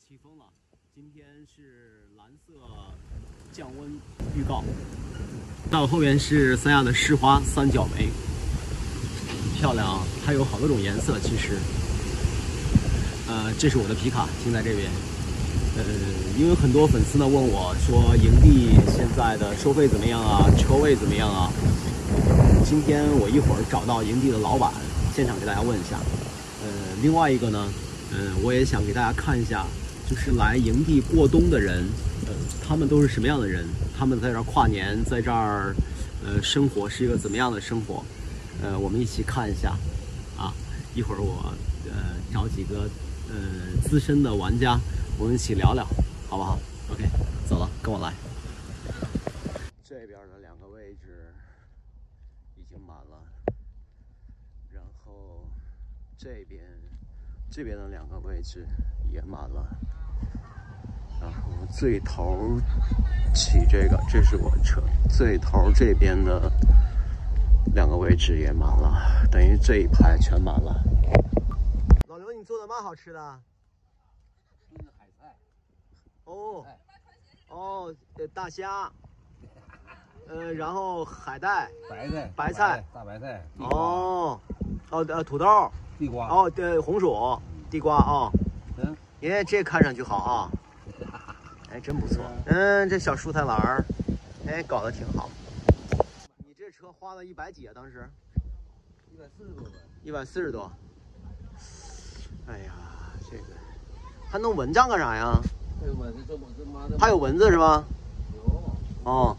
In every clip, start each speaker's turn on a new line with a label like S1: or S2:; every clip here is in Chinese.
S1: 起风了，今天是蓝色降温预告。到后面是三亚的市花三角梅，漂亮啊！它有好多种颜色，其实。这是我的皮卡停在这边。因为很多粉丝呢问我说，营地现在的收费怎么样啊？车位怎么样啊？今天我一会儿找到营地的老板，现场给大家问一下。另外一个呢，我也想给大家看一下，就是来营地过冬的人，他们都是什么样的人？他们在这儿跨年，在这儿，生活是一个怎么样的生活？我们一起看一下，啊，一会儿我找几个资深的玩家，我们一起聊聊，好不好 ？OK， 走了，跟我来。这边的两个位置已经满了，然后这边的两个位置也满了，然后最头起这是我车，最头这边的两个位置也满了，等于这一排全满了。老刘，你做的蛮好吃的。
S2: 海菜。
S1: 哦，大虾，然后海带、
S2: 白菜、
S1: 大
S2: 白菜。
S1: 土豆、
S2: 地瓜。
S1: 对，红薯、地瓜啊。这看上去好啊。真不错。这小蔬菜篮儿，搞得挺好。你这车花了100几啊？当时
S2: 140多吧。
S1: 140多。哎呀，这个还弄蚊帐干啥呀？还有蚊子是吧？有。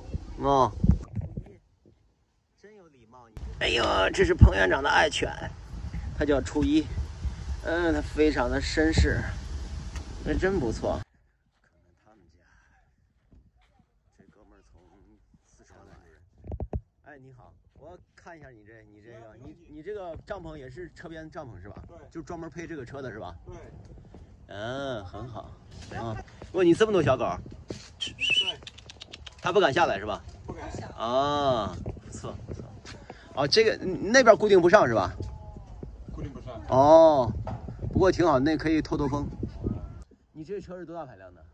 S1: 真有礼貌。哎呦，这是彭园长的爱犬，它叫初一。它非常的绅士，真不错。看看他们家，这哥们儿从四川来。你好，我看一下你这个帐篷也是车边帐篷是吧？
S3: 对，
S1: 就专门配这个车的是吧？
S3: 对。
S1: 很好。问你这么多小狗？
S3: 对。
S1: 它不敢下来是吧？
S3: 不敢下。
S1: 不错。这个那边固定不上是吧？
S3: 固定不上。
S1: 不过挺好，那可以透风。你这车是多大排量的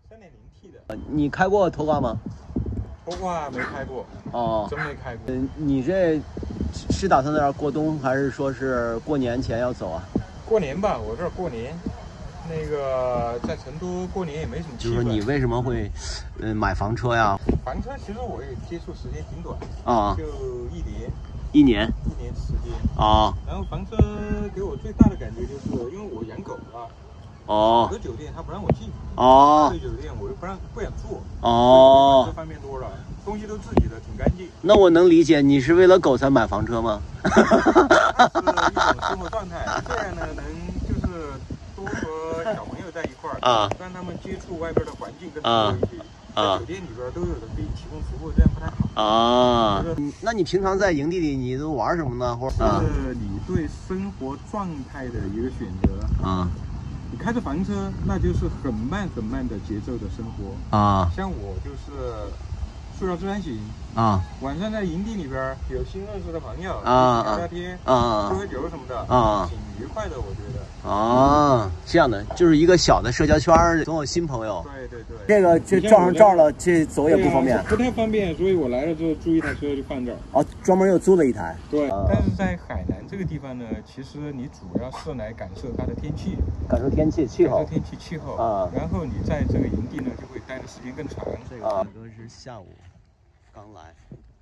S3: 3.0T 的。
S1: 你开过拖挂吗？
S3: 拖挂没开过。真没开过。
S1: 你这是打算在这儿过冬，还是说是过年前要走啊？
S3: 过年吧，我这儿过年。那个在成都过年也没什么气氛。
S1: 就是说你为什么会买房车呀？
S3: 房车其实我也接触时间挺短就
S1: 一年
S3: 时间然后房车给我最大的感觉就是，因为我养狗啊。有的酒店他不让我进。有的酒店我又不想住。这方面多了，东西都自己的，挺干净。
S1: 那我能理解，你是为了狗才买房车吗？
S3: 是一种生活状态，这样呢能就是多和小朋友在一块儿让他们接触外边的环境更多一些。在酒店里边都有的可以提供服务，这样不太好。
S1: 那你平常在营地里你都玩什么呢？或者
S3: 是你对生活状态的一个选择你开着房车，那就是很慢的节奏的生活像我就是塑料自然醒晚上在营地里边有新认识的朋友聊聊天喝酒什么的挺愉快的，我觉得。
S1: 这样的就是一个小的社交圈，总有新朋友。
S3: 对。
S1: 这个这撞上罩了，这走也不方便。
S3: 不太方便，所以我来了之后租一台车就放这儿。
S1: 专门又租了一台。
S3: 对。但是在海南这个地方呢，其实你主要是来感受它的天气，
S1: 感受天气气候。
S3: 然后你在这个营地呢，就会待的时间更长。
S1: 这个大哥是下午刚来。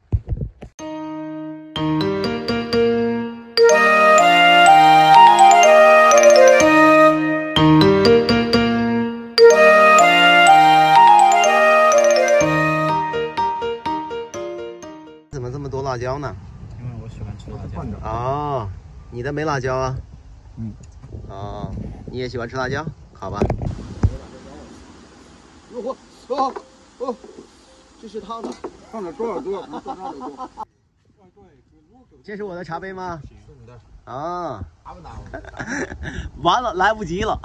S1: 怎么这么多辣椒呢？
S3: 因为我喜欢吃辣椒。
S1: 你的没辣椒啊？你也喜欢吃辣椒？好吧。这是烫的，
S3: 放了多少度？不说多少度。
S1: 这是我的茶杯吗？
S3: 是你的。
S1: 打不打？完了，来不及了。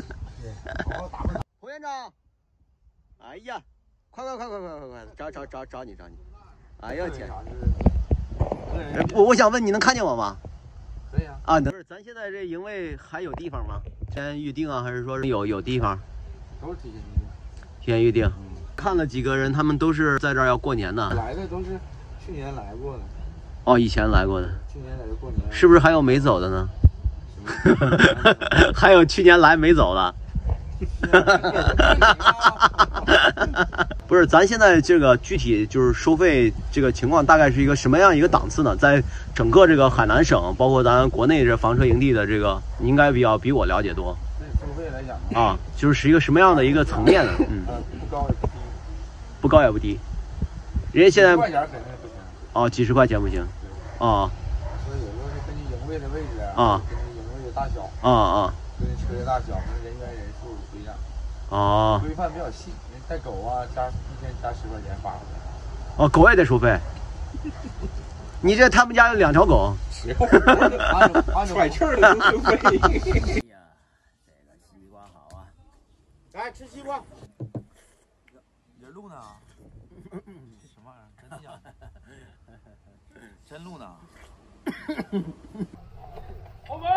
S1: 胡院长，哎呀，快！找你！哎呀天！我想问你能看见我吗？
S2: 可以啊。
S1: 啊，不是，咱现在这营位还有地方吗？先预定啊，还是说有地方？
S2: 都是提前预定。
S1: 提前预定。看了几个人，他们都是在这儿要过年的。
S2: 来的都是去年来过的。
S1: 哦，以前来过的。
S2: 去年来这过年。
S1: 是不是还有没走的呢？还有去年来没走的。不是，咱现在这个具体就是收费这个情况，大概是一个什么样一个档次呢？在整个这个海南省，包括咱国内这房车营地的这个，你应该比我了解多。
S2: 对收费来讲
S1: 啊，就是一个什么样的一个层面呢？
S2: 不高也不低。
S1: 不高也不低。人家现在
S2: 几十块钱肯定不行。
S1: 哦，几十块钱不行。啊。
S2: 所以有时候是根据营位的位置
S1: 啊，
S2: 根据营位的大小根据车的大小跟人员人数不一样。
S1: 哦。
S2: 规范比较细，带狗啊加一天加10块钱8块钱。
S1: 哦，狗也得收费。你这他们家有2条狗。
S3: 喘气儿的都收费。
S1: 哎呀，这个西瓜好啊！
S2: 来吃西瓜。
S4: 人录呢？什么玩意儿？真的假的？真录呢？
S3: 后门。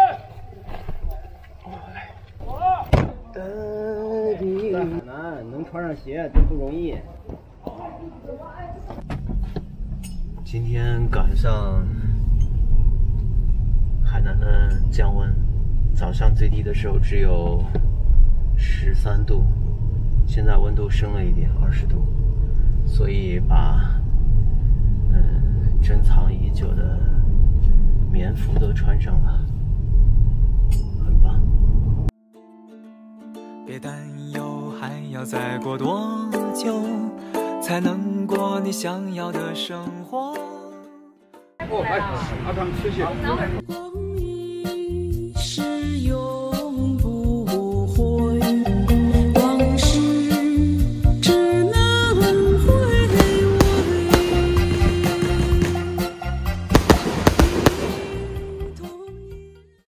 S1: 在海南能穿上鞋真不容易。今天赶上海南的降温，早上最低的时候只有13度，现在温度升了一点，20度，所以把珍藏已久的棉服都穿上了，很棒。
S5: 别担忧，还要再过多久才能过你想要的生活？
S3: 哦，来，阿汤吃些。